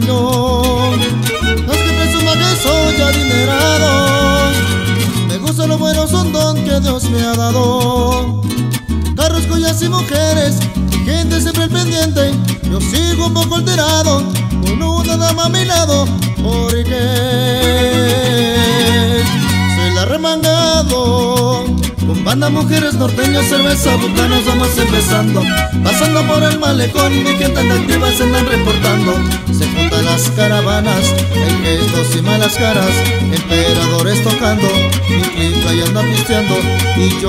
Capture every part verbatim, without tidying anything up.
año. No es que presuma que soy adinerado, me gusta lo bueno, es un don que Dios me ha dado. Carros, joyas y mujeres, gente siempre al pendiente. Yo sigo un poco alterado, con una dama a mi lado, porque se la ha remangado. Con banda, mujeres, norteños, cerveza, bucanas, vamos empezando. Pasando por el malecón, mi gente anda activa, se andan reportando. Se juntan las caravanas, en gestos y malas caras, emperadores tocando, mi clica y anda pisteando. Y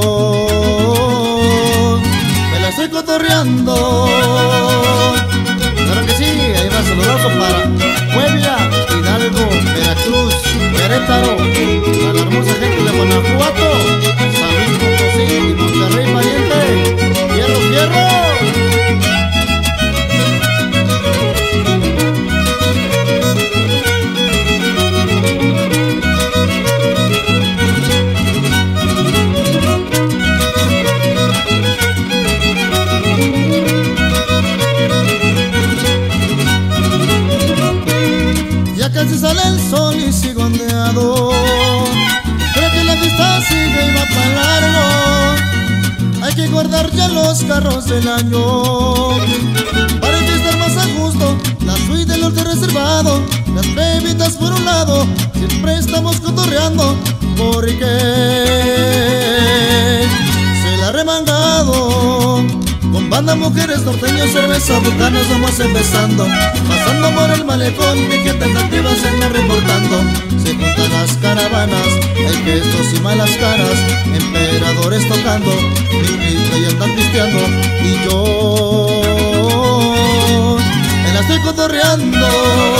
yo me la estoy cotorreando. Claro que sí, ahí va saludazo para Puebla, Hidalgo, Veracruz, Querétaro, a la hermosa gente de Guanajuato, San Luis Potosí y Monterrey, pariente. ¡Fierro, fierro! Casi sale el sol y sigo ondeado. Creo que la pista sigue y va para largo. Hay que guardar ya los carros del año para estar más a gusto. La suite del norte reservado, las bebidas por un lado, siempre estamos cotorreando, porque se la ha remangado. Con banda, mujeres, norteños, cerveza, bucanas, vamos empezando. Pasando por el malecón, mi gente activa se anda reportando. Se juntan las caravanas, hay gestos y malas caras, emperadores tocando, mi clica y andan pisteando. Y yo me la estoy cotorreando.